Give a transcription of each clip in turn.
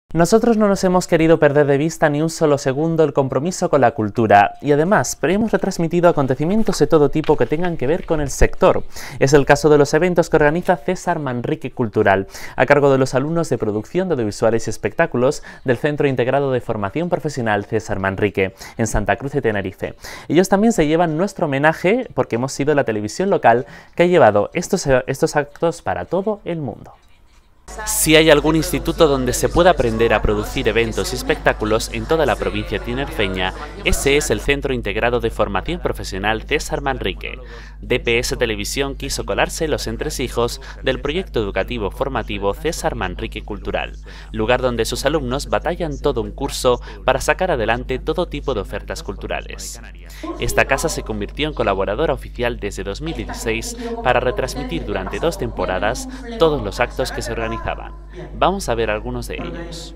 Nosotros no nos hemos querido perder de vista ni un solo segundo el compromiso con la cultura y además hemos retransmitido acontecimientos de todo tipo que tengan que ver con el sector. Es el caso de los eventos que organiza César Manrique Cultural, a cargo de los alumnos de producción de audiovisuales y espectáculos del Centro Integrado de Formación Profesional César Manrique, en Santa Cruz de Tenerife. Ellos también se llevan nuestro homenaje porque hemos sido la televisión local que ha llevado estos actos para todo el mundo. Si hay algún instituto donde se pueda aprender a producir eventos y espectáculos en toda la provincia tinerfeña, ese es el Centro Integrado de Formación Profesional César Manrique. DPS Televisión quiso colarse los entresijos del proyecto educativo formativo César Manrique Cultural, lugar donde sus alumnos batallan todo un curso para sacar adelante todo tipo de ofertas culturales. Esta casa se convirtió en colaboradora oficial desde 2016 para retransmitir durante 2 temporadas todos los actos que se organizaban. Vamos a ver algunos de ellos.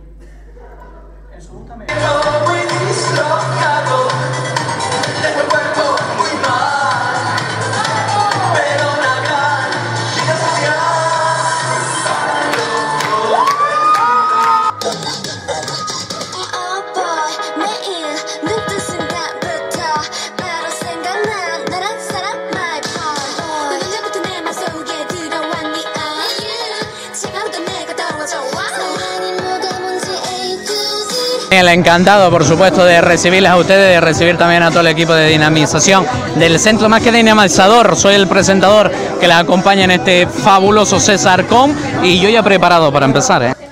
El encantado, por supuesto, de recibirles a ustedes, de recibir también a todo el equipo de dinamización del centro. Más que dinamizador, soy el presentador que les acompaña en este fabuloso César Com y yo ya preparado para empezar,